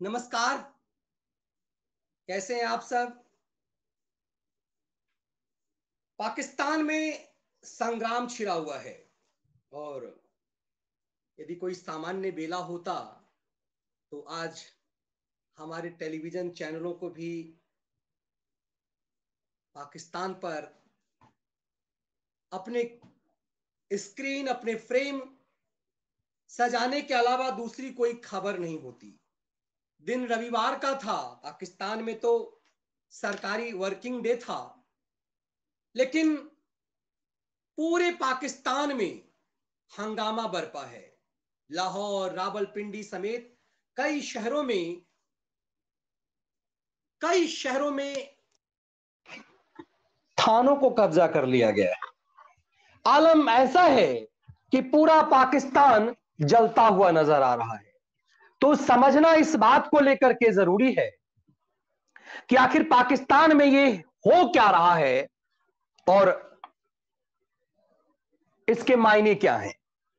नमस्कार। कैसे हैं आप सब? पाकिस्तान में संग्राम छिड़ा हुआ है और यदि कोई सामान्य बेला होता तो आज हमारे टेलीविजन चैनलों को भी पाकिस्तान पर अपने स्क्रीन, अपने फ्रेम सजाने के अलावा दूसरी कोई खबर नहीं होती। दिन रविवार का था, पाकिस्तान में तो सरकारी वर्किंग डे था, लेकिन पूरे पाकिस्तान में हंगामा बरपा है। लाहौर, रावलपिंडी समेत कई शहरों में थानों को कब्जा कर लिया गया है। आलम ऐसा है कि पूरा पाकिस्तान जलता हुआ नजर आ रहा है। तो समझना इस बात को लेकर के जरूरी है कि आखिर पाकिस्तान में ये हो क्या रहा है और इसके मायने क्या हैं।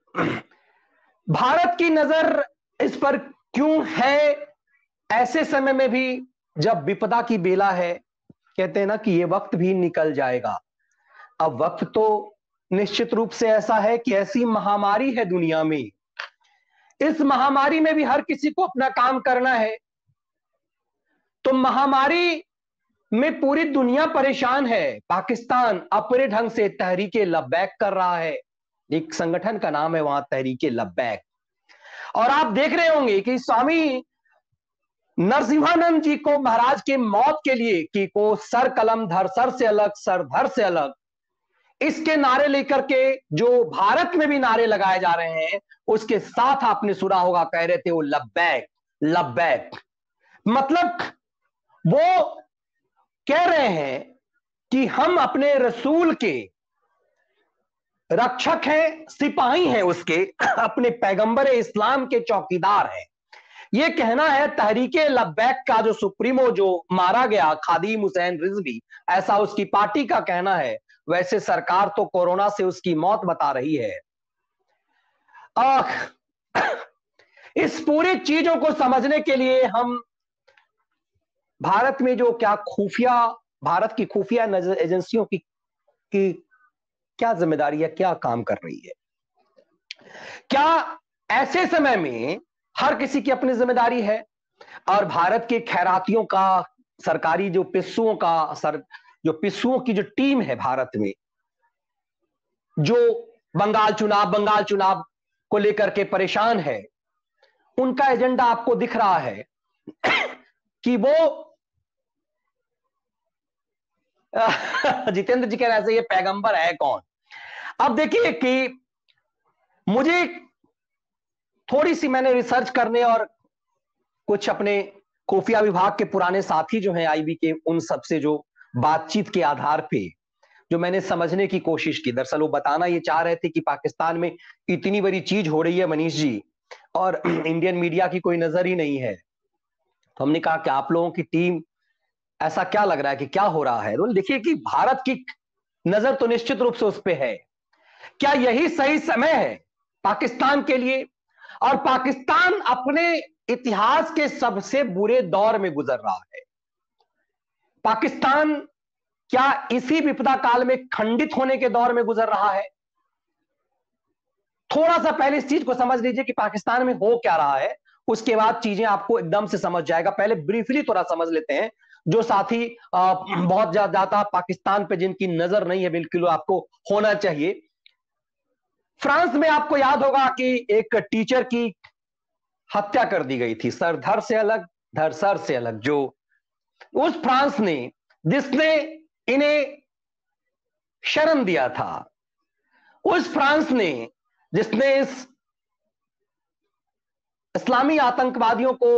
भारत की नजर इस पर क्यों है ऐसे समय में भी, जब विपदा की बेला है। कहते हैं ना कि ये वक्त भी निकल जाएगा। अब वक्त तो निश्चित रूप से ऐसा है कि ऐसी महामारी है दुनिया में, इस महामारी में भी हर किसी को अपना काम करना है। तो महामारी में पूरी दुनिया परेशान है। पाकिस्तान अपने ढंग से तहरीके लब्बैक कर रहा है। एक संगठन का नाम है वहां तहरीके लब्बैक। और आप देख रहे होंगे कि स्वामी नरसिम्हानंद जी को महाराज के मौत के लिए कि को सर कलम धर सर से अलग, सर धर से अलग, इसके नारे लेकर के जो भारत में भी नारे लगाए जा रहे हैं, उसके साथ आपने सुना होगा कह रहे थे वो लब्बैक लब्बैक। मतलब वो कह रहे हैं कि हम अपने रसूल के रक्षक हैं, सिपाही हैं, उसके अपने पैगंबर इस्लाम के चौकीदार हैं। यह कहना है तहरीके लब्बैक का जो सुप्रीमो जो मारा गया खादिम हुसैन रिजवी, ऐसा उसकी पार्टी का कहना है। वैसे सरकार तो कोरोना से उसकी मौत बता रही है। इस पूरी चीजों को समझने के लिए हम भारत में जो क्या खुफिया, भारत की खुफिया एजेंसियों की क्या जिम्मेदारी है, क्या काम कर रही है। क्या ऐसे समय में हर किसी की अपनी जिम्मेदारी है और भारत के खैरातियों का, सरकारी जो पिस्सुओं का जो पिस्सुओं की जो टीम है भारत में, जो बंगाल चुनाव को लेकर के परेशान है, उनका एजेंडा आपको दिख रहा है कि वो जितेंद्र जी कह रहे हैं ये पैगंबर है कौन। अब देखिए कि मुझे थोड़ी सी मैंने रिसर्च करने और कुछ अपने खुफिया विभाग के पुराने साथी जो हैं आईबी के, उन सबसे जो बातचीत के आधार पे जो मैंने समझने की कोशिश की। दरअसल वो बताना ये चाह रहे थे कि पाकिस्तान में इतनी बड़ी चीज हो रही है मनीष जी, और इंडियन मीडिया की कोई नजर ही नहीं है। तो हमने कहा कि आप लोगों की टीम, ऐसा क्या लग रहा है कि क्या हो रहा है। तो देखिए कि भारत की नजर तो निश्चित रूप से उस पर है। क्या यही सही समय है पाकिस्तान के लिए? और पाकिस्तान अपने इतिहास के सबसे बुरे दौर में गुजर रहा है। पाकिस्तान क्या इसी विपदा काल में खंडित होने के दौर में गुजर रहा है? थोड़ा सा पहले इस चीज को समझ लीजिए कि पाकिस्तान में हो क्या रहा है, उसके बाद चीजें आपको एकदम से समझ जाएगा। पहले ब्रीफली थोड़ा समझ लेते हैं, जो साथी बहुत ज्यादा पाकिस्तान पे जिनकी नजर नहीं है, बिल्कुल आपको होना चाहिए। फ्रांस में आपको याद होगा कि एक टीचर की हत्या कर दी गई थी, सर धर से अलग, धर सर से अलग। जो उस फ्रांस ने, जिसने इन्हें शरण दिया था, उस फ्रांस ने जिसने इस इस्लामी आतंकवादियों को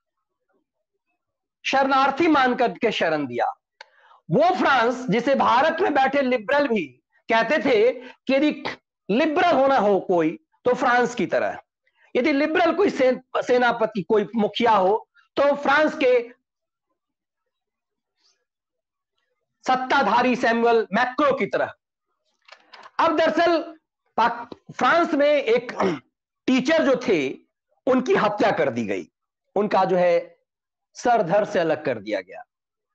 शरणार्थी मानकर के शरण दिया, वो फ्रांस जिसे भारत में बैठे लिबरल भी कहते थे कि यदि लिबरल होना हो कोई तो फ्रांस की तरह, यदि लिबरल कोई सेनापति, कोई मुखिया हो तो फ्रांस के सत्ताधारी सैमुअल मैक्रो की तरह। अब दरअसल फ्रांस में एक टीचर जो थे, उनकी हत्या कर दी गई। उनका जो है सरधर से अलग कर दिया गया।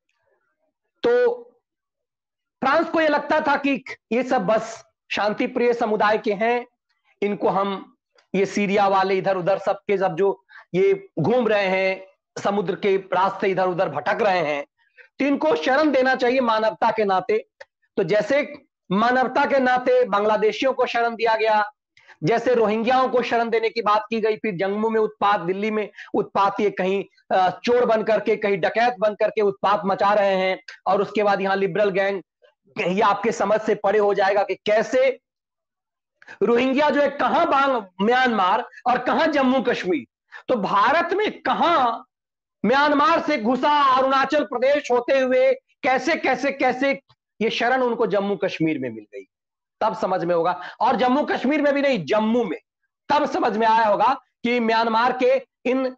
तो फ्रांस को यह लगता था कि ये सब बस शांति प्रिय समुदाय के हैं, इनको हम, ये सीरिया वाले इधर उधर सबके सब जो ये घूम रहे हैं, समुद्र के रास्ते इधर उधर भटक रहे हैं, तो इनको शरण देना चाहिए मानवता के नाते। तो जैसे मानवता के नाते बांग्लादेशियों को शरण दिया गया, जैसे रोहिंग्याओं को शरण देने की बात की गई, फिर जम्मू में उत्पात, दिल्ली में उत्पात, ये कहीं चोर बन करके, कहीं डकैत बन करके उत्पात मचा रहे हैं, और उसके बाद यहां लिबरल गैंग, ये आपके समझ से परे हो जाएगा कि कैसे रोहिंग्या जो है कहां म्यांमार और कहां जम्मू कश्मीर, तो भारत में कहां म्यांमार से घुसा अरुणाचल प्रदेश होते हुए कैसे कैसे कैसे ये शरण उनको जम्मू कश्मीर में मिल गई, तब समझ में होगा। और जम्मू कश्मीर में भी नहीं, जम्मू में, तब समझ में आया होगा कि म्यांमार के इन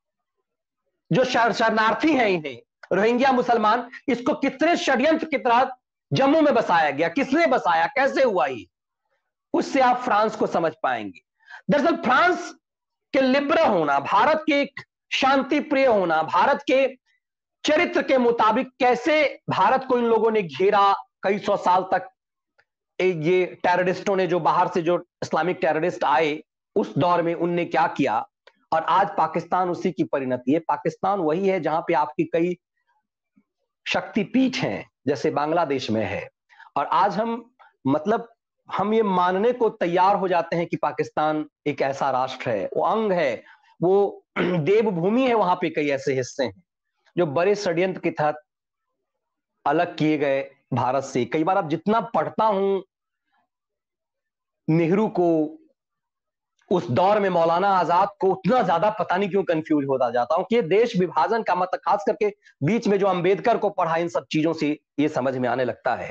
जो शरणार्थी हैं, इन्हें रोहिंग्या मुसलमान, इसको कितने षड्यंत्र के तहत जम्मू में बसाया गया, किसने बसाया, कैसे हुआ ये, उससे आप फ्रांस को समझ पाएंगे। दरअसल फ्रांस के लिबरल होना, भारत के शांति प्रिय होना, भारत के चरित्र के मुताबिक कैसे भारत को इन लोगों ने घेरा कई सौ साल तक, ये टेररिस्टों ने, जो बाहर से जो इस्लामिक टेररिस्ट आए उस दौर में उनने क्या किया, और आज पाकिस्तान उसी की परिणति है। पाकिस्तान वही है जहां पे आपकी कई शक्तिपीठ हैं, जैसे बांग्लादेश में है, और आज हम, मतलब हम ये मानने को तैयार हो जाते हैं कि पाकिस्तान एक ऐसा राष्ट्र है, वो अंग है, वो देवभूमि है, वहां पे कई ऐसे हिस्से हैं जो बड़े षड्यंत्र के तहत अलग किए गए भारत से। कई बार अब जितना पढ़ता हूं नेहरू को, उस दौर में मौलाना आजाद को, उतना ज्यादा पता नहीं क्यों कंफ्यूज होता जाता हूं कि ये देश विभाजन का मतलब, खास करके बीच में जो अंबेडकर को पढ़ा, इन सब चीजों से ये समझ में आने लगता है।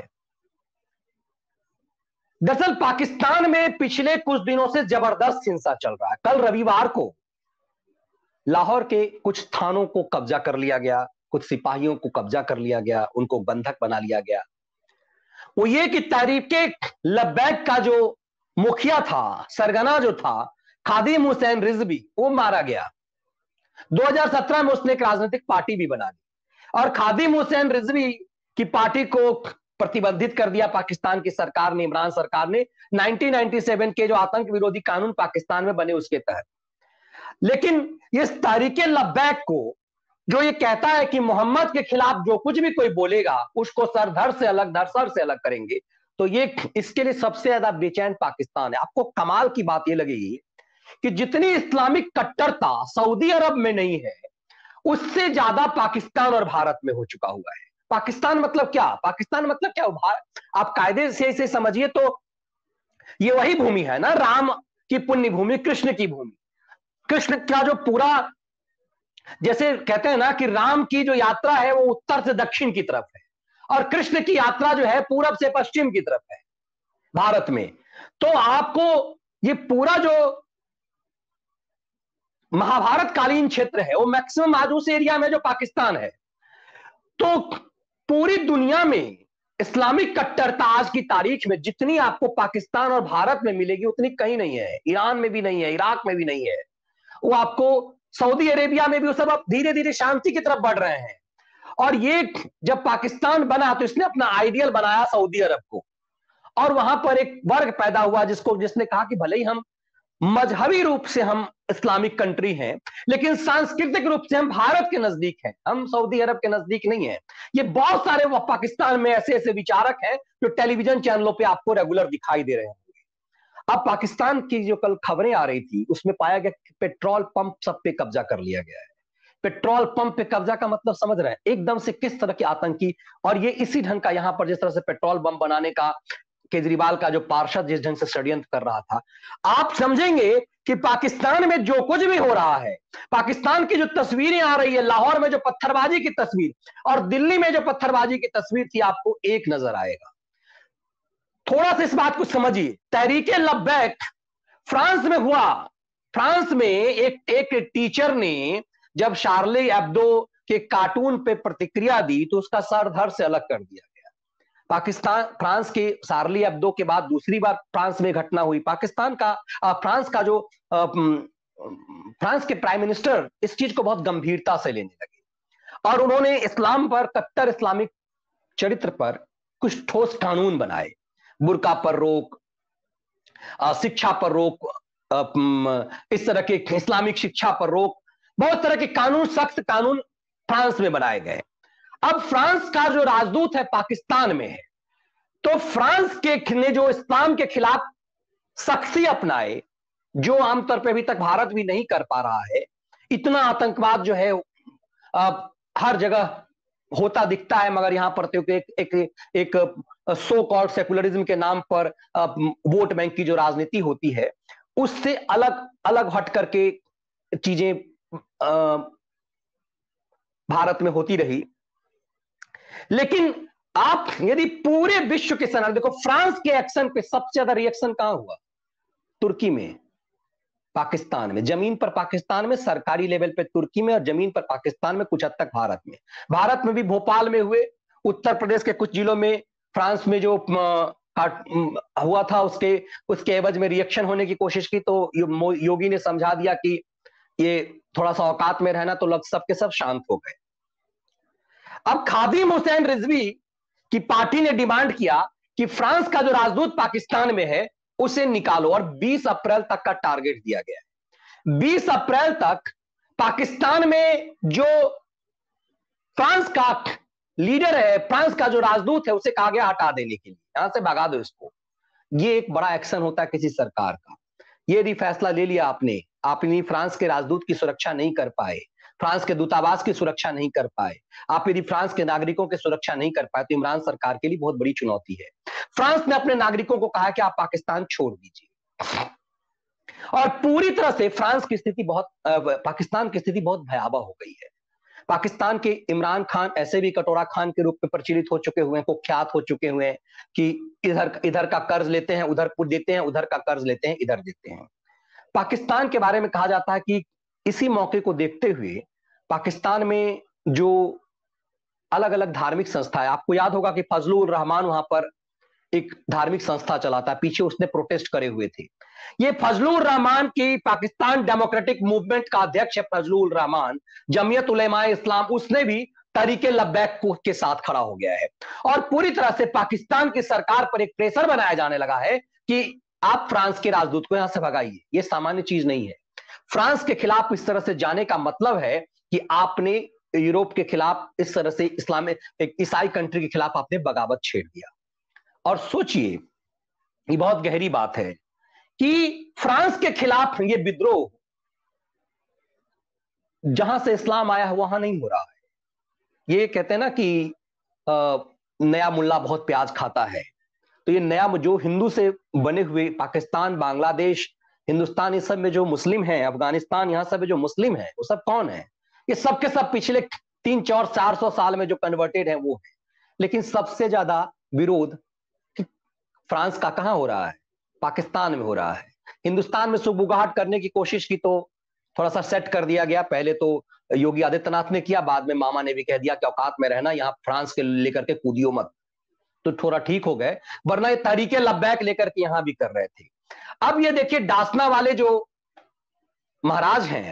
दरअसल पाकिस्तान में पिछले कुछ दिनों से जबरदस्त हिंसा चल रहा है। कल रविवार को लाहौर के कुछ थानों को कब्जा कर लिया गया, कुछ सिपाहियों को कब्जा कर लिया गया, उनको बंधक बना लिया गया। वो ये कि तहरीक-ए-लब्बैक का जो मुखिया था, सरगना जो था, खादिम हुसैन रिजवी, वो मारा गया। 2017 में उसने एक राजनीतिक पार्टी भी बना दी, और खादिम हुसैन रिजवी की पार्टी को प्रतिबंधित कर दिया पाकिस्तान की सरकार ने, इमरान सरकार ने, 1997 के जो आतंक विरोधी कानून पाकिस्तान में बने उसके तहत। लेकिन इस तहरीक-ए-लब्बैक को, जो ये कहता है कि मोहम्मद के खिलाफ जो कुछ भी कोई बोलेगा उसको सर से अलग करेंगे, तो ये, इसके लिए सबसे ज्यादा बेचैन पाकिस्तान है। आपको कमाल की बात ये लगेगी कि जितनी इस्लामिक कट्टरता सऊदी अरब में नहीं है, उससे ज्यादा पाकिस्तान और भारत में हो चुका हुआ है। पाकिस्तान मतलब क्या, पाकिस्तान मतलब क्या, आप कायदे से इसे समझिए तो ये वही भूमि है ना, राम की पुण्य भूमि, कृष्ण की भूमि। कृष्ण का जो पूरा, जैसे कहते हैं ना कि राम की जो यात्रा है वो उत्तर से दक्षिण की तरफ है, और कृष्ण की यात्रा जो है पूरब से पश्चिम की तरफ है भारत में। तो आपको ये पूरा जो महाभारत कालीन क्षेत्र है वो मैक्सिमम आज उस एरिया में जो पाकिस्तान है। तो पूरी दुनिया में इस्लामिक कट्टरता आज की तारीख में जितनी आपको पाकिस्तान और भारत में मिलेगी उतनी कहीं नहीं है, ईरान में भी नहीं है, इराक में भी नहीं है, वो आपको सऊदी अरेबिया में भी, वो सब अब धीरे धीरे शांति की तरफ बढ़ रहे हैं। और ये जब पाकिस्तान बना तो इसने अपना आइडियल बनाया सऊदी अरब को, और वहां पर एक वर्ग पैदा हुआ जिसने कहा कि भले ही हम मजहबी रूप से हम इस्लामिक कंट्री हैं, लेकिन सांस्कृतिक रूप से हम भारत के नजदीक हैं, हम सऊदी अरब के नजदीक नहीं है। ये बहुत सारे पाकिस्तान में ऐसे ऐसे विचारक हैं जो टेलीविजन चैनलों पे आपको रेगुलर दिखाई दे रहे हैं। अब पाकिस्तान की जो कल खबरें आ रही थी उसमें पाया गया कि पेट्रोल पंप सब पे कब्जा कर लिया गया है। पेट्रोल पंप पे कब्जा का मतलब समझ रहे हैं एकदम से किस तरह के आतंकी, और ये इसी ढंग का, यहां पर जिस तरह से पेट्रोल बम बनाने का केजरीवाल का जो पार्षद जिस ढंग से षड्यंत्र कर रहा था, आप समझेंगे कि पाकिस्तान में जो कुछ भी हो रहा है, पाकिस्तान की जो तस्वीरें आ रही है, लाहौर में जो पत्थरबाजी की तस्वीर और दिल्ली में जो पत्थरबाजी की तस्वीर थी, आपको एक नजर आएगा। थोड़ा सा इस बात को समझिए। तहरीक-ए-लब्बैक फ्रांस में हुआ। फ्रांस में एक टीचर ने जब शार्ली एब्दो के कार्टून पे प्रतिक्रिया दी तो उसका सर धड़ से अलग कर दिया गया। पाकिस्तान, फ्रांस के शार्ली एब्दो के बाद दूसरी बार फ्रांस में घटना हुई। फ्रांस के प्राइम मिनिस्टर इस चीज को बहुत गंभीरता से लेने लगे। और उन्होंने इस्लाम पर, कट्टर इस्लामिक चरित्र पर कुछ ठोस कानून बनाए। बुर्का पर रोक, शिक्षा पर रोक, इस तरह के इस्लामिक शिक्षा पर रोक, बहुत तरह के कानून, सख्त कानून फ्रांस में बनाए गए। अब फ्रांस का जो राजदूत है पाकिस्तान में है, तो फ्रांस के ने जो इस्लाम के खिलाफ सख्ती अपनाए, जो आमतौर पर अभी तक भारत भी नहीं कर पा रहा है। इतना आतंकवाद जो है हर जगह होता दिखता है, मगर यहां पर तो एक सो कॉल्ड सेकुलरिज्म के नाम पर वोट बैंक की जो राजनीति होती है, उससे अलग अलग हट करके चीजें भारत में होती रही। लेकिन आप यदि पूरे विश्व के सनक देखो, फ्रांस के एक्शन पे सबसे ज्यादा रिएक्शन कहां हुआ? तुर्की में, पाकिस्तान में। जमीन पर पाकिस्तान में, सरकारी लेवल पे तुर्की में, और जमीन पर पाकिस्तान में, कुछ हद तक भारत में। भारत में भी भोपाल में हुए, उत्तर प्रदेश के कुछ जिलों में फ्रांस में जो हुआ था उसके एवज में रिएक्शन होने की कोशिश की, तो योगी ने समझा दिया कि ये थोड़ा सा औकात में रहना, तो लग सबके सब शांत हो गए। अब खादिम हुसैन रिजवी की पार्टी ने डिमांड किया कि फ्रांस का जो राजदूत पाकिस्तान में है उसे निकालो, और 20 अप्रैल तक का टारगेट दिया गया है। 20 अप्रैल तक पाकिस्तान में जो फ्रांस का लीडर है, फ्रांस का जो राजदूत है, उसे कहा गया हटा देने के लिए, यहां से भगा दो इसको। ये एक बड़ा एक्शन होता है किसी सरकार का। ये यदि फैसला ले लिया आपने फ्रांस के राजदूत की सुरक्षा नहीं कर पाए, फ्रांस के दूतावास की सुरक्षा नहीं कर पाए, आप यदि फ्रांस के नागरिकों की सुरक्षा नहीं कर पाए, तो इमरान सरकार के लिए बहुत बड़ी चुनौती है। फ्रांस ने अपने नागरिकों को कहा कि आप पाकिस्तान छोड़ दीजिए, और पूरी तरह से फ्रांस की स्थिति पाकिस्तान की स्थिति बहुत भयावह हो गई है। पाकिस्तान के इमरान खान ऐसे भी कटोरा खान के रूप में प्रचलित हो चुके हुए हैं, कुख्यात हो चुके हुए हैं कि इधर का कर्ज लेते हैं, उधर देते हैं, उधर का कर्ज लेते हैं, इधर देते हैं। पाकिस्तान के बारे में कहा जाता है कि इसी मौके को देखते हुए पाकिस्तान में जो अलग अलग धार्मिक संस्था है, आपको याद होगा कि फजलुर रहमान वहां पर एक धार्मिक संस्था चलाता है, पीछे उसने प्रोटेस्ट करे हुए थे। ये फजलुर रहमान की पाकिस्तान डेमोक्रेटिक मूवमेंट का अध्यक्ष है फजलुर रहमान, जमीयत उलेमा इस्लाम, उसने भी तरीके लब्बैक के साथ खड़ा हो गया है। और पूरी तरह से पाकिस्तान की सरकार पर एक प्रेशर बनाया जाने लगा है कि आप फ्रांस के राजदूत को यहां से भगाइए। यह सामान्य चीज नहीं है। फ्रांस के खिलाफ इस तरह से जाने का मतलब है कि आपने यूरोप के खिलाफ इस तरह से एक ईसाई कंट्री के खिलाफ आपने बगावत छेड़ दिया। और सोचिए, ये बहुत गहरी बात है कि फ्रांस के खिलाफ ये विद्रोह जहां से इस्लाम आया है वहां नहीं हो रहा है। ये कहते हैं ना कि नया मुल्ला बहुत प्याज खाता है, तो ये नया जो हिंदू से बने हुए पाकिस्तान, बांग्लादेश, हिंदुस्तान, इस सब में जो मुस्लिम हैं, अफगानिस्तान, यहां सब जो मुस्लिम हैं, वो सब कौन है? ये सब के सब पिछले 300-400 साल में जो कन्वर्टेड है वो है। लेकिन सबसे ज्यादा विरोध फ्रांस का कहां हो रहा है? पाकिस्तान में हो रहा है। हिंदुस्तान में सुबुगाहट करने की कोशिश की तो थोड़ा सा सेट कर दिया गया। पहले तो योगी आदित्यनाथ ने किया, बाद में मामा ने भी कह दिया कि औकात में रहना, यहां फ्रांस के लेकर के कूदियो मत, तो थोड़ा ठीक हो गए, वरना ये तरीके लब्बैक लेकर के यहां भी कर रहे थे। अब ये देखिए, डासना वाले जो महाराज हैं,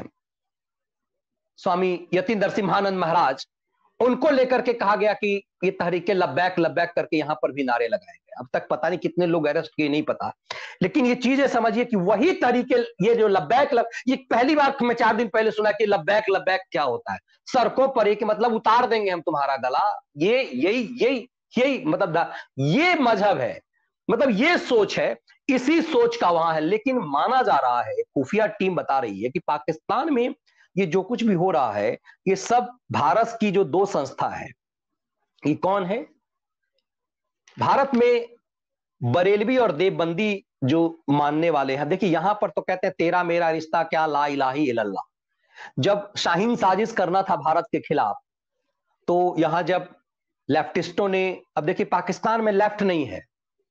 स्वामी यतीन नरसिम्हानंद महाराज, उनको लेकर के कहा गया कि ये तहरीके लब्बैक करके यहां पर भी नारे लगाए गए। अब तक पता नहीं कितने लोग अरेस्ट किए, नहीं पता, लेकिन ये चीजें समझिए कि वही तरीके, ये जो लब्बैक ये पहली बार मैं 4 दिन पहले सुना कि लब्बैक क्या होता है। सड़कों पर एक मतलब उतार देंगे हम तुम्हारा गला, ये यही मतलब ये मजहब है, मतलब ये सोच है, इसी सोच का वहां है। लेकिन माना जा रहा है, खुफिया टीम बता रही है कि पाकिस्तान में ये जो कुछ भी हो रहा है, ये सब भारत की जो 2 संस्था है, ये कौन है? भारत में बरेलवी और देवबंदी जो मानने वाले हैं। देखिए, यहां पर तो कहते हैं तेरा मेरा रिश्ता क्या, ला इलाही इल्लल्लाह। जब शाहीन साजिश करना था भारत के खिलाफ, तो यहां जब लेफ्टिस्टों ने, अब देखिए पाकिस्तान में लेफ्ट नहीं है,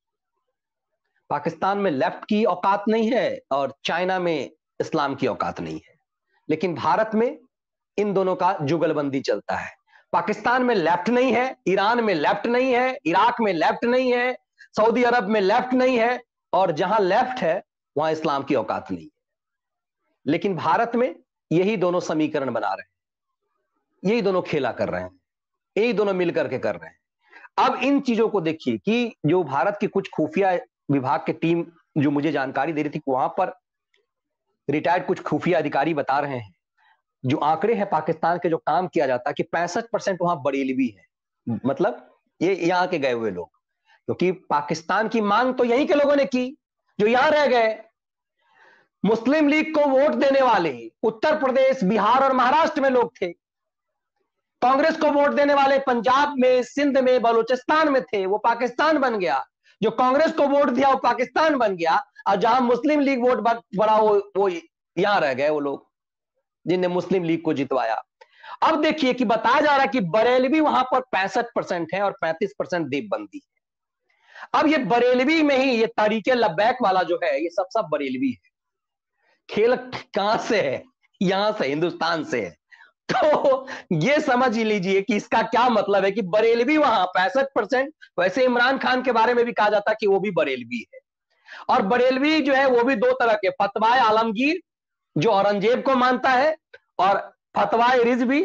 पाकिस्तान में लेफ्ट की औकात नहीं है, और चाइना में इस्लाम की औकात नहीं है, लेकिन भारत में इन दोनों का जुगलबंदी चलता है। पाकिस्तान में लेफ्ट नहीं है, ईरान में लेफ्ट नहीं है, इराक में लेफ्ट नहीं है, सऊदी अरब में लेफ्ट नहीं है, और जहां लेफ्ट है वहां इस्लाम की औकात नहीं है। लेकिन भारत में यही दोनों समीकरण बना रहे हैं। यही दोनों खेला कर रहे हैं, यही दोनों मिलकर के कर रहे हैं। अब इन चीजों को देखिए कि जो भारत की कुछ खुफिया विभाग की टीम जो मुझे जानकारी दे रही थी, वहां पर रिटायर्ड कुछ खुफिया अधिकारी बता रहे हैं, जो आंकड़े हैं पाकिस्तान के जो काम किया जाता है कि 65% वहां बरेलवी है, मतलब ये यहाँ के गए हुए लोग, क्योंकि पाकिस्तान की मांग तो यहीं के लोगों ने की जो यहां रह गए। मुस्लिम लीग को वोट देने वाले उत्तर प्रदेश, बिहार और महाराष्ट्र में लोग थे। कांग्रेस को वोट देने वाले पंजाब में, सिंध में, बलूचिस्तान में थे, वो पाकिस्तान बन गया। जो कांग्रेस को वोट दिया वो पाकिस्तान बन गया, और जहां मुस्लिम लीग वोट बढ़ा वो यहां रह गए वो लोग जिनने मुस्लिम लीग को जितवाया। अब देखिए कि बताया जा रहा है कि बरेलवी वहां पर 65% है और 35% देवबंदी है। अब ये बरेलवी में ही ये तरीके लब्बैक वाला जो है, ये सब बरेलवी है। खेल कहां से है? यहां से, हिंदुस्तान से है। तो ये समझ ही लीजिए कि इसका क्या मतलब है कि बरेलवी वहां 65%। वैसे इमरान खान के बारे में भी कहा जाता है कि वो भी बरेलवी है, और बरेलवी जो है वो भी दो तरह के, फतवाए आलमगीर जो औरंगजेब को मानता है, और फतवाए रिजवी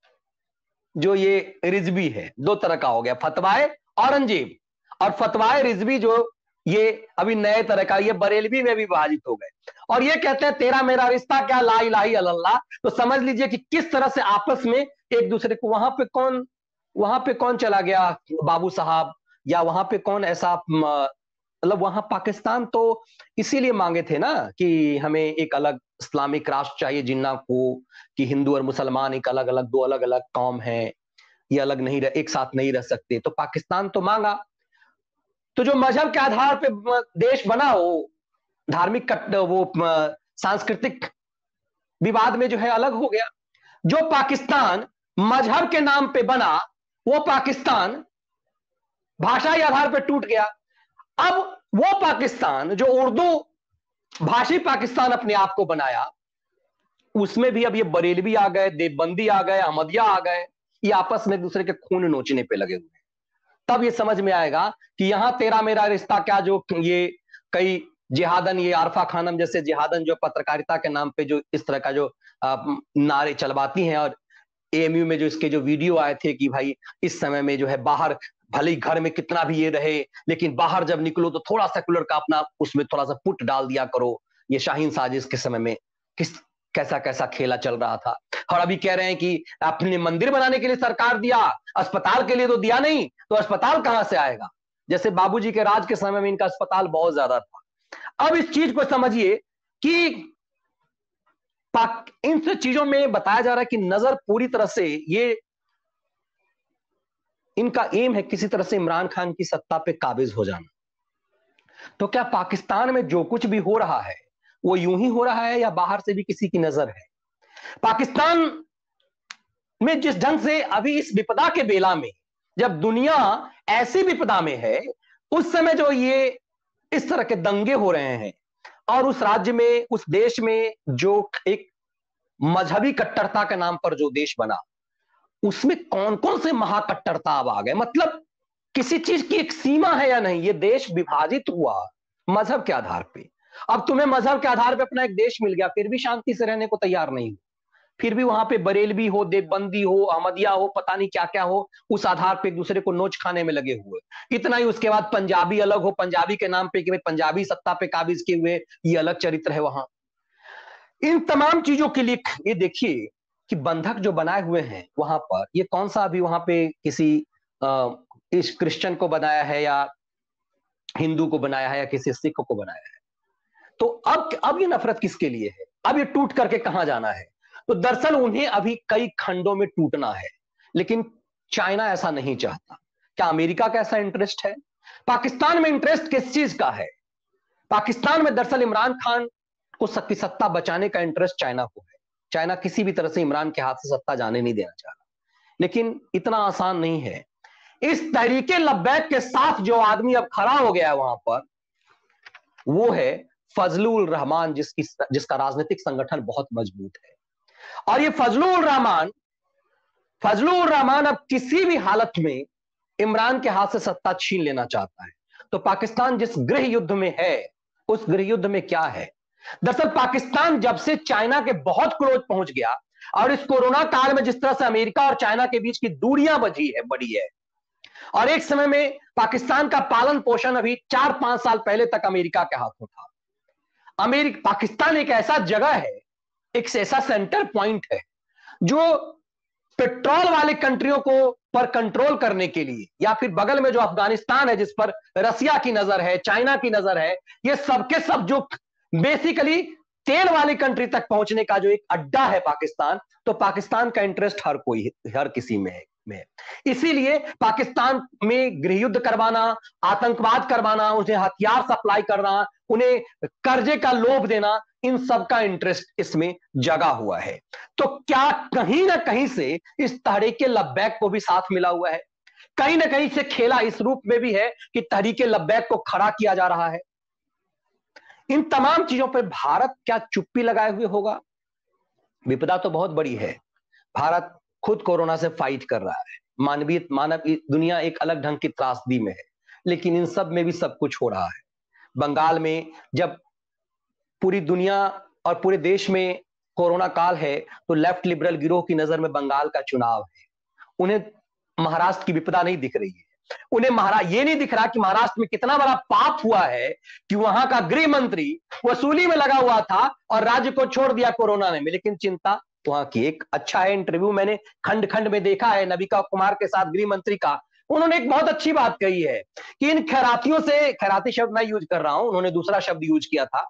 जो ये रिजवी है। दो तरह का हो गया, फतवाए औरंगजेब और फतवाए रिजवी जो ये अभी नए तरह का, ये बरेलवी में भी विभाजित हो गए। और ये कहते हैं तेरा मेरा रिश्ता क्या, ला इलाहा इल्लल्लाह। तो समझ लीजिए कि किस तरह से आपस में एक दूसरे को, वहां पे कौन चला गया, बाबू साहब, या वहां पे कौन ऐसा, मतलब वहां पाकिस्तान तो इसीलिए मांगे थे ना कि हमें एक अलग इस्लामिक राष्ट्र चाहिए जिन्ना को, कि हिंदू और मुसलमान एक अलग अलग, दो अलग अलग कौम है, ये अलग नहीं रह, एक साथ नहीं रह सकते। तो पाकिस्तान तो मांगा, तो जो मजहब के आधार पे देश बना हो, धार्मिक वो सांस्कृतिक विवाद में जो है अलग हो गया। जो पाकिस्तान मजहब के नाम पे बना, वो पाकिस्तान भाषाई आधार पे टूट गया। अब वो पाकिस्तान जो उर्दू भाषी पाकिस्तान अपने आप को बनाया, उसमें भी अब ये बरेलवी आ गए, देवबंदी आ गए, अहमदिया आ गए, ये आपस में एक दूसरे के खून नोचने पे लगे हुए हैं। तब ये समझ में आएगा कि यहां तेरा मेरा रिश्ता क्या, जो ये कई जिहादन, ये आरफा खानम जैसे जिहादन जो पत्रकारिता के नाम पे जो इस तरह का जो नारे चलवाती हैं, और एएमयू में जो इसके जो वीडियो आए थे कि भाई इस समय में जो है बाहर भले ही घर में कितना भी ये रहे, लेकिन बाहर जब निकलो तो थोड़ा सेकुलर का अपना उसमें थोड़ा सा पुट डाल दिया करो। ये शाहीन साजिश के समय में कैसा कैसा खेला चल रहा था। और अभी कह रहे हैं कि अपने मंदिर बनाने के लिए सरकार दिया, अस्पताल के लिए तो दिया नहीं, तो अस्पताल कहां से आएगा? जैसे बाबूजी के राज के समय में इनका अस्पताल बहुत ज्यादा था। अब इस चीज को समझिए कि इन सब चीजों में बताया जा रहा है कि नजर पूरी तरह से ये इनका एम है किसी तरह से इमरान खान की सत्ता पे काबिज हो जाना। तो क्या पाकिस्तान में जो कुछ भी हो रहा है वो यूं ही हो रहा है, या बाहर से भी किसी की नजर है? पाकिस्तान में जिस ढंग से अभी इस विपदा के बेला में, जब दुनिया ऐसी विपदा में है, उस समय जो ये इस तरह के दंगे हो रहे हैं, और उस राज्य में, उस देश में जो एक मजहबी कट्टरता के नाम पर जो देश बना, उसमें कौन कौन से महाकट्टरता अब आ गए। मतलब किसी चीज की एक सीमा है या नहीं? ये देश विभाजित हुआ मजहब के आधार पे। अब तुम्हें मजहब के आधार पे अपना एक देश मिल गया, फिर भी शांति से रहने को तैयार नहीं हो, फिर भी वहां पे बरेलवी हो, देवबंदी हो, अहमदिया हो, पता नहीं क्या क्या हो, उस आधार पे एक दूसरे को नोच खाने में लगे हुए। इतना ही, उसके बाद पंजाबी अलग हो, पंजाबी के नाम पे कि भाई पंजाबी सत्ता पे काबिज किए हुए, ये अलग चरित्र है वहां। इन तमाम चीजों के लिए ये देखिए कि बंधक जो बनाए हुए हैं वहां पर, ये कौन सा अभी वहां पे किसी इस क्रिश्चियन को बनाया है, या हिंदू को बनाया है, या किसी सिख को बनाया है? तो अब ये नफरत किसके लिए है? अब ये टूट करके कहां जाना है? तो दरअसल उन्हें अभी कई खंडों में टूटना है, लेकिन चाइना ऐसा नहीं चाहता। क्या अमेरिका का ऐसा इंटरेस्ट है? पाकिस्तान में इंटरेस्ट किस चीज का है? पाकिस्तान में दरअसल इमरान खान को सत्ता बचाने का इंटरेस्ट चाइना को है। चाइना किसी भी तरह से इमरान के हाथ से सत्ता जाने नहीं देना चाह रहा, लेकिन इतना आसान नहीं है। इस तहरीके लब्बैक के साथ जो आदमी अब खड़ा हो गया है वहां पर, वो है फजलुर रहमान, जिसका राजनीतिक संगठन बहुत मजबूत है। और ये फजलुर रहमान अब किसी भी हालत में इमरान के हाथ से सत्ता छीन लेना चाहता है। तो पाकिस्तान जिस गृह युद्ध में है, उस गृह युद्ध में क्या है? दरअसल पाकिस्तान जब से चाइना के बहुत क्लोज पहुंच गया, और इस कोरोना काल में जिस तरह से अमेरिका और चाइना के बीच की दूरियां बढ़ी है, और एक समय में पाकिस्तान का पालन पोषण अभी 4-5 साल पहले तक अमेरिका के हाथों था। पाकिस्तान एक ऐसा जगह है, एक ऐसा सेंटर पॉइंट है जो पेट्रोल वाले कंट्रियों को पर कंट्रोल करने के लिए, या फिर बगल में जो अफगानिस्तान है जिस पर रसिया की नजर है, चाइना की नजर है, ये सबके सब जो बेसिकली तेल वाली कंट्री तक पहुंचने का जो एक अड्डा है पाकिस्तान, तो पाकिस्तान का इंटरेस्ट हर किसी में है। इसीलिए पाकिस्तान में गृह युद्ध करवाना, आतंकवाद करवाना, उन्हें हथियार सप्लाई करना, उन्हें कर्जे का लोभ देना, इन सब का इंटरेस्ट इसमें जगा हुआ है। तो क्या कहीं ना कहीं से इस तहरीक लब्बैक को भी साथ मिला हुआ है? कहीं ना कहीं से खेला इस रूप में भी है कि तहरीक लब्बैक को खड़ा किया जा रहा है। इन तमाम चीजों पर भारत क्या चुप्पी लगाए हुए होगा? विपदा तो बहुत बड़ी है, भारत खुद कोरोना से फाइट कर रहा है, मानव दुनिया एक अलग ढंग की त्रासदी में है, लेकिन इन सब में भी सब कुछ हो रहा है। बंगाल में जब पूरी दुनिया और पूरे देश में कोरोना काल है, तो लेफ्ट लिबरल गिरोह की नजर में बंगाल का चुनाव है। उन्हें महाराष्ट्र की विपदा नहीं दिख रही है, उन्हें ये नहीं दिख रहा कि महाराष्ट्र में कितना बड़ा पाप हुआ है कि वहां का गृह मंत्री वसूली में लगा हुआ था और राज्य को छोड़ दिया कोरोना ने। लेकिन चिंता वहां की एक अच्छा है, इंटरव्यू मैंने खंड खंड में देखा है नविका कुमार के साथ गृह मंत्री का, उन्होंने एक बहुत अच्छी बात कही है कि इन खैरातियों से, खैराती शब्द मैं यूज कर रहा हूं, उन्होंने दूसरा शब्द यूज किया था,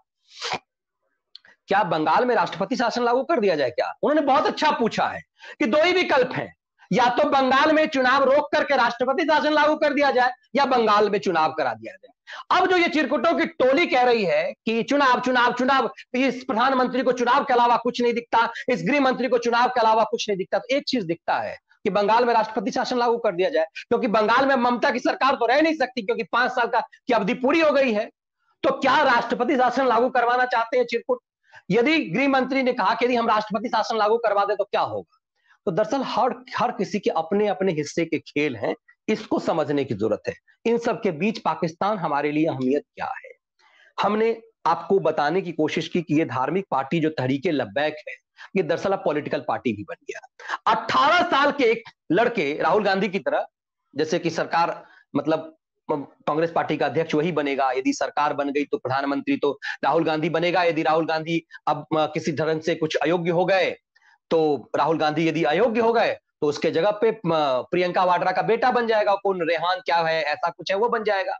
क्या बंगाल में राष्ट्रपति शासन लागू कर दिया जाए क्या? उन्होंने बहुत अच्छा पूछा है कि दो ही विकल्प हैं, या तो बंगाल में चुनाव रोक करके राष्ट्रपति शासन लागू कर दिया जाए या बंगाल में चुनाव करा दिया जाए। अब जो ये चिरकुटों की टोली कह रही है कि चुनाव चुनाव चुनाव, इस प्रधानमंत्री को चुनाव के अलावा कुछ नहीं दिखता, इस गृह मंत्री को चुनाव के अलावा कुछ नहीं दिखता, तो एक चीज दिखता है कि बंगाल में राष्ट्रपति शासन लागू कर दिया जाए, क्योंकि बंगाल में ममता की सरकार तो रह नहीं सकती, क्योंकि 5 साल की अवधि पूरी हो गई है। तो क्या राष्ट्रपति शासन लागू करवाना चाहते हैं चिरकुट? यदि गृह मंत्री ने कहा कि यदि हम राष्ट्रपति शासन लागू करवा दे तो क्या होगा? तो दरअसल हर किसी के अपने अपने हिस्से के खेल हैं, इसको समझने की जरूरत है। इन सब के बीच पाकिस्तान हमारे लिए अहमियत क्या है? हमने आपको बताने की कोशिश की कि ये धार्मिक पार्टी जो तहरीक लब्बैक है, ये दरअसल अब पॉलिटिकल पार्टी भी बन गया। 18 साल के एक लड़के राहुल गांधी की तरह, जैसे कि सरकार, मतलब कांग्रेस पार्टी का अध्यक्ष वही बनेगा, यदि सरकार बन गई तो प्रधानमंत्री तो राहुल गांधी बनेगा, यदि राहुल गांधी अब किसी ढंग से कुछ अयोग्य हो गए, तो राहुल गांधी यदि अयोग्य हो गए तो उसके जगह पे प्रियंका वाड्रा का बेटा बन जाएगा, कौन रेहान क्या है, ऐसा कुछ है, वो बन जाएगा।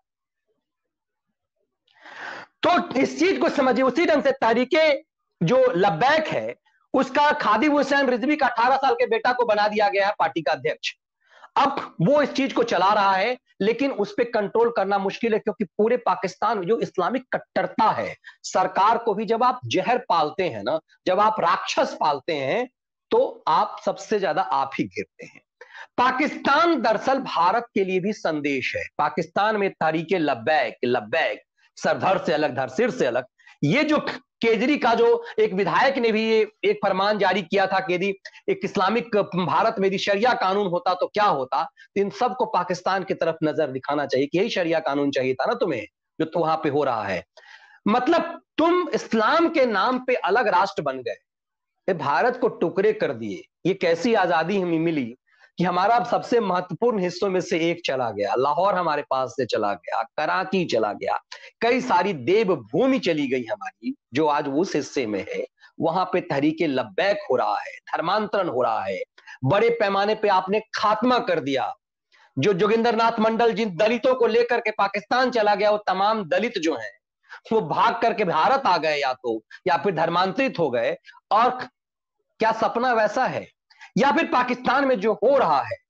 तो इस चीज को समझिए, उसी ढंग से तहरीके जो लब्बैक है उसका खादिम हुसैन रिजवी का 18 साल के बेटा को बना दिया गया है पार्टी का अध्यक्ष। अब वो इस चीज को चला रहा है, लेकिन उस पर कंट्रोल करना मुश्किल है, क्योंकि पूरे पाकिस्तान में जो इस्लामिक कट्टरता है, सरकार को भी जब आप जहर पालते हैं ना, जब आप राक्षस पालते हैं, तो आप सबसे ज्यादा आप ही गिरते हैं। पाकिस्तान दरअसल भारत के लिए भी संदेश है। पाकिस्तान में तहरीके लब्बैक सरधर से अलग, धर सिर से अलग, ये जो केजरी का जो एक विधायक ने भी ये एक फरमान जारी किया था कि यदि एक इस्लामिक भारत में यदि शरिया कानून होता तो क्या होता, तो इन सबको पाकिस्तान की तरफ नजर दिखाना चाहिए कि यही शरिया कानून चाहिए था ना तुम्हें, जो तो वहां पे हो रहा है। मतलब तुम इस्लाम के नाम पे अलग राष्ट्र बन गए, भारत को टुकड़े कर दिए। ये कैसी आजादी हमें मिली कि हमारा सबसे महत्वपूर्ण हिस्सों में से एक चला गया, लाहौर हमारे पास से चला गया, कराची चला गया, कई सारी देवभूमि चली गई हमारी, जो आज उस हिस्से में है वहां पे तहरीके लब्बैक हो रहा है, धर्मांतरण हो रहा है, बड़े पैमाने पे आपने खात्मा कर दिया। जो जोगिंदर नाथ मंडल जिन दलितों को लेकर के पाकिस्तान चला गया, वो तमाम दलित जो हैं वो भाग करके भारत आ गए, या फिर धर्मांतरित हो गए। और क्या सपना वैसा है? या फिर पाकिस्तान में जो हो रहा है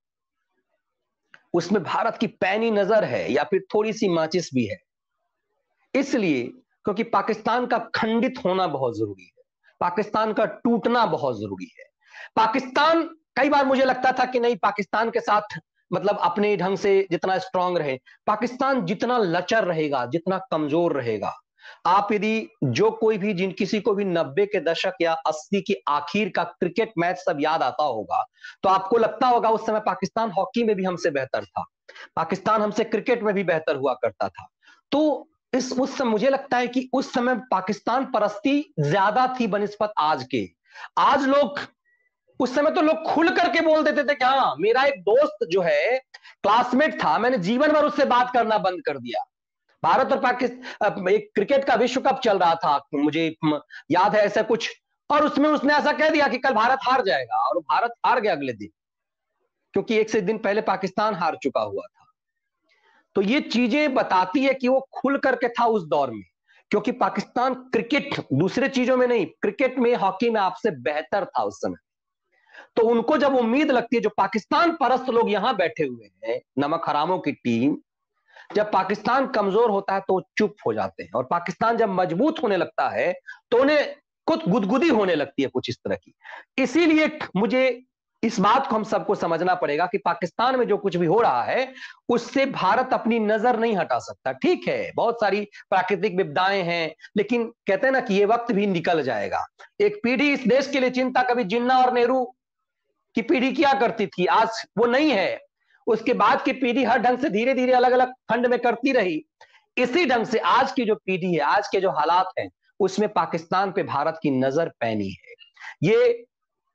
उसमें भारत की पैनी नजर है, या फिर थोड़ी सी माचिस भी है? इसलिए क्योंकि पाकिस्तान का खंडित होना बहुत जरूरी है, पाकिस्तान का टूटना बहुत जरूरी है। पाकिस्तान, कई बार मुझे लगता था कि नहीं, पाकिस्तान के साथ मतलब अपने ढंग से जितना स्ट्रांग रहे, पाकिस्तान जितना लचर रहेगा, जितना कमजोर रहेगा, आप यदि जो कोई भी जिन किसी को भी 90 के दशक या 80 के आखिर का क्रिकेट मैच सब याद आता होगा, तो आपको लगता होगा उस समय पाकिस्तान हॉकी में भी हमसे बेहतर था, पाकिस्तान हमसे क्रिकेट में भी बेहतर हुआ करता था। तो उस समय मुझे लगता है कि उस समय पाकिस्तान परस्ती ज्यादा थी बनिस्बत आज के। आज लोग उस समय तो लोग खुल करके बोल देते थे कि हाँ, मेरा एक दोस्त जो है क्लासमेट था, मैंने जीवन भर उससे बात करना बंद कर दिया। भारत और पाकिस्तान, एक क्रिकेट का विश्व कप चल रहा था, मुझे याद है ऐसा कुछ, और उसमें उसने ऐसा कह दिया कि कल भारत हार जाएगा, और भारत हार गया अगले दिन, क्योंकि एक से दिन पहले पाकिस्तान हार चुका हुआ था। तो ये चीजें बताती है कि वो खुल करके था उस दौर में, क्योंकि पाकिस्तान क्रिकेट, दूसरे चीजों में नहीं, क्रिकेट में, हॉकी में आपसे बेहतर था उस समय। तो उनको जब उम्मीद लगती है, जो पाकिस्तान परस्त लोग यहां बैठे हुए हैं, नमक हरामों की टीम, जब पाकिस्तान कमजोर होता है तो चुप हो जाते हैं, और पाकिस्तान जब मजबूत होने लगता है तो उन्हें कुछ गुदगुदी होने लगती है, कुछ इस तरह की। इसीलिए मुझे इस बात को हम सबको समझना पड़ेगा कि पाकिस्तान में जो कुछ भी हो रहा है उससे भारत अपनी नजर नहीं हटा सकता। ठीक है, बहुत सारी प्राकृतिक विपदाएं हैं, लेकिन कहते हैं ना कि ये वक्त भी निकल जाएगा। एक पीढ़ी इस देश के लिए चिंता कभी जिन्ना और नेहरू की पीढ़ी किया करती थी, आज वो नहीं है। उसके बाद की पीढ़ी हर ढंग से धीरे धीरे अलग अलग खंड में करती रही। इसी ढंग से आज की जो पीढ़ी है, आज के जो हालात हैं, उसमें पाकिस्तान पे भारत की नजर पैनी है। ये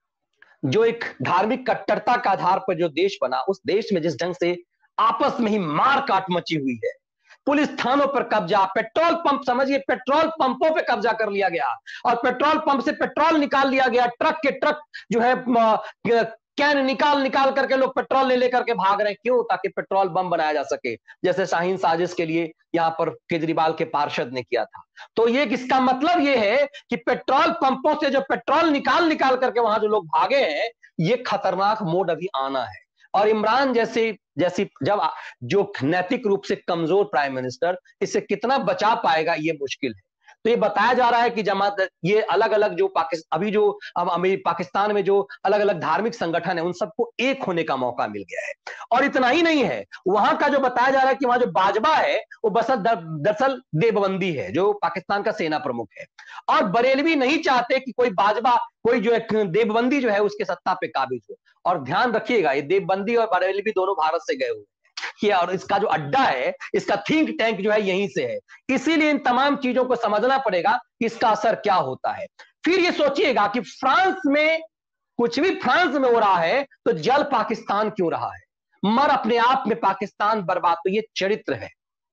जो एक धार्मिक कट्टरता का आधार पर जो देश बना, उस देश में जिस ढंग से आपस में ही मार काट मची हुई है, पुलिस थानों पर कब्जा, पेट्रोल पंप, समझिए पेट्रोल पंपों पे कब्जा कर लिया गया, और पेट्रोल पंप से पेट्रोल निकाल लिया गया, ट्रक के ट्रक जो है कैन निकाल निकाल करके लोग पेट्रोल ले लेकर के भाग रहे हैं। क्यों? ताकि पेट्रोल बम बनाया जा सके, जैसे शाहीन साजिश के लिए यहां पर केजरीवाल के पार्षद ने किया था। तो ये इसका मतलब ये है कि पेट्रोल पंपों से जो पेट्रोल निकाल निकाल करके वहां जो लोग भागे हैं, ये खतरनाक मोड अभी आना है। और इमरान जैसी जब जो नैतिक रूप से कमजोर प्राइम मिनिस्टर, इससे कितना बचा पाएगा ये मुश्किल है। तो ये बताया जा रहा है कि जमात, ये अलग अलग जो अभी जो पाकिस्तान में जो अलग अलग धार्मिक संगठन है, उन सबको एक होने का मौका मिल गया है। और इतना ही नहीं है, वहां का जो बताया जा रहा है कि वहां जो बाजवा है वो दरअसल देवबंदी है, जो पाकिस्तान का सेना प्रमुख है। और बरेलवी नहीं चाहते कि कोई बाजवा, कोई जो एक देवबंदी जो है उसके सत्ता पे काबिज हो। और ध्यान रखिएगा, ये देवबंदी और बरेलवी दोनों भारत से गए हुए हैं, और इसका जो अड्डा है, इसका थिंक टैंक जो है यहीं से है। इसीलिए इन तमाम चीजों को समझना पड़ेगा कि इसका असर क्या होता है। फिर ये सोचिएगा कि फ्रांस में कुछ भी फ्रांस में हो रहा है तो जल पाकिस्तान क्यों रहा है, मर अपने आप में पाकिस्तान बर्बाद। तो ये चरित्र है,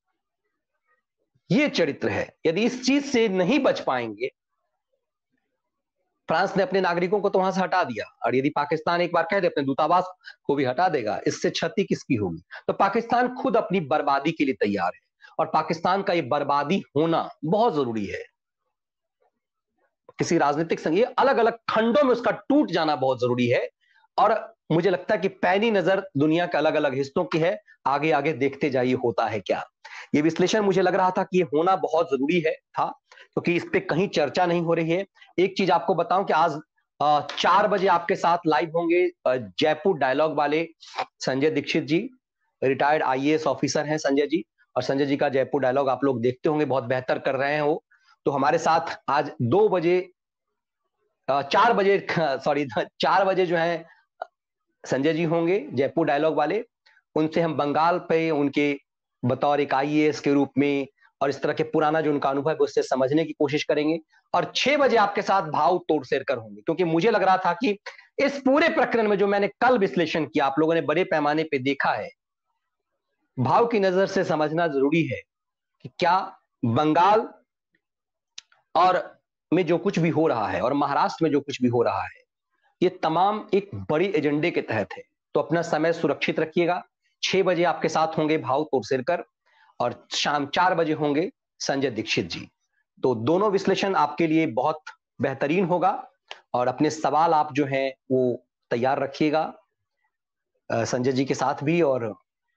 ये चरित्र है। यदि इस चीज से नहीं बच पाएंगे, फ्रांस ने अपने नागरिकों को तो वहां से हटा दिया, और यदि पाकिस्तान एक बार कह दे अपने दूतावास को भी हटा देगा, इससे क्षति किसकी होगी? तो पाकिस्तान खुद अपनी बर्बादी के लिए तैयार है, और पाकिस्तान का ये बर्बादी होना बहुत जरूरी है। किसी राजनीतिक संघ, ये अलग अलग खंडों में उसका टूट जाना बहुत जरूरी है। और मुझे लगता है कि पैनी नजर दुनिया के अलग अलग हिस्सों की है। आगे आगे देखते जाइए होता है क्या। ये विश्लेषण मुझे लग रहा था कि ये होना बहुत जरूरी है था, क्योंकि इस पे कहीं चर्चा नहीं हो रही है। एक चीज आपको बताऊं कि आज 4 बजे आपके साथ लाइव होंगे जयपुर डायलॉग वाले Sanjay Dixit ji, retired IAS officer हैं संजय जी। और संजय जी का जयपुर डायलॉग आप लोग देखते होंगे, बहुत बेहतर कर रहे हैं वो। तो हमारे साथ आज 2 बजे 4 बजे सॉरी 4 बजे जो है संजय जी होंगे जयपुर डायलॉग वाले। उनसे हम बंगाल पे उनके बतौर एक आईएएस के रूप में और इस तरह के पुराना जो उनका अनुभव है उससे समझने की कोशिश करेंगे। और 6 बजे आपके साथ भाव तोड़सेरकर होंगे, क्योंकि मुझे लग रहा था कि इस पूरे प्रकरण में जो मैंने कल विश्लेषण किया, आप लोगों ने बड़े पैमाने पे देखा है, भाव की नजर से समझना जरूरी है कि क्या बंगाल और में जो कुछ भी हो रहा है और महाराष्ट्र में जो कुछ भी हो रहा है, ये तमाम एक बड़ी एजेंडे के तहत है। तो अपना समय सुरक्षित रखिएगा। 6 बजे आपके साथ होंगे भाव तोड़सेरकर, और शाम 4 बजे होंगे संजय दीक्षित जी। तो दोनों विश्लेषण आपके लिए बहुत बेहतरीन होगा, और अपने सवाल आप जो हैं वो तैयार रखिएगा संजय जी के साथ भी और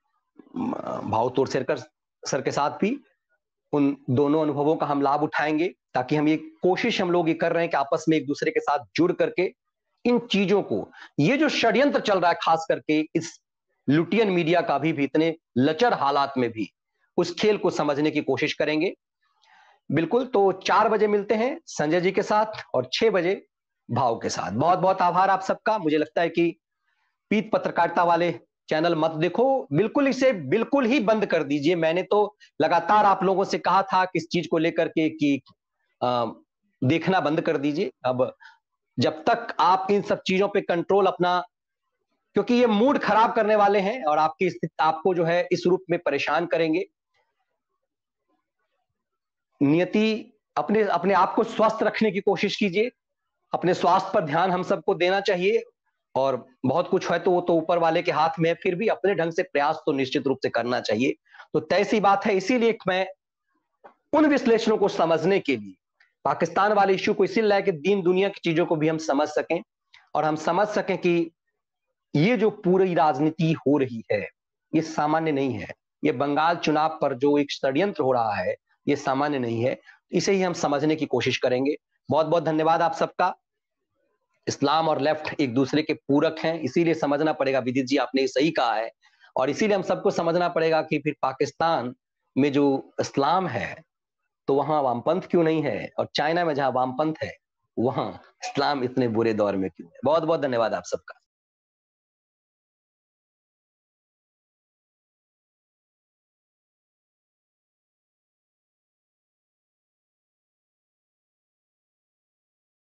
भाव तोड़सेरकर सर के साथ भी। उन दोनों अनुभवों का हम लाभ उठाएंगे, ताकि हम ये कोशिश हम लोग ये कर रहे हैं कि आपस में एक दूसरे के साथ जुड़ करके इन चीजों को, ये जो षड्यंत्र चल रहा है खास करके इस लुटियन मीडिया का भी इतने लचर हालात में भी, उस खेल को समझने की कोशिश करेंगे। बिल्कुल, तो 4 बजे मिलते हैं संजय जी के साथ और 6 बजे भाव के साथ। बहुत बहुत आभार आप सबका। मुझे लगता है कि पीत पत्रकारिता वाले चैनल मत देखो, बिल्कुल इसे बिल्कुल ही बंद कर दीजिए। मैंने तो लगातार आप लोगों से कहा था कि इस चीज को लेकर के कि देखना बंद कर दीजिए। अब जब तक आप इन सब चीजों पे कंट्रोल अपना, क्योंकि ये मूड खराब करने वाले हैं और आपको जो है इस रूप में परेशान करेंगे। नियति, अपने अपने आप को स्वस्थ रखने की कोशिश कीजिए, अपने स्वास्थ्य पर ध्यान हम सबको देना चाहिए। और बहुत कुछ है तो वो तो ऊपर वाले के हाथ में है, फिर भी अपने ढंग से प्रयास तो निश्चित रूप से करना चाहिए। तो तय सी बात है, इसीलिए मैं उन विश्लेषणों को समझने के लिए पाकिस्तान वाले इश्यू को इसीलिए लाया कि दीन दुनिया की चीजों को भी हम समझ सकें, और हम समझ सकें कि ये जो पूरी राजनीति हो रही है ये सामान्य नहीं है। ये बंगाल चुनाव पर जो एक षड्यंत्र हो रहा है ये सामान्य नहीं है। इसे ही हम समझने की कोशिश करेंगे। बहुत बहुत धन्यवाद आप सबका। इस्लाम और लेफ्ट एक दूसरे के पूरक हैं, इसीलिए समझना पड़ेगा। विदित जी आपने ये सही कहा है, और इसीलिए हम सबको समझना पड़ेगा कि फिर पाकिस्तान में जो इस्लाम है तो वहां वामपंथ क्यों नहीं है, और चाइना में जहां वामपंथ है वहां इस्लाम इतने बुरे दौर में क्यों है। बहुत बहुत धन्यवाद आप सबका।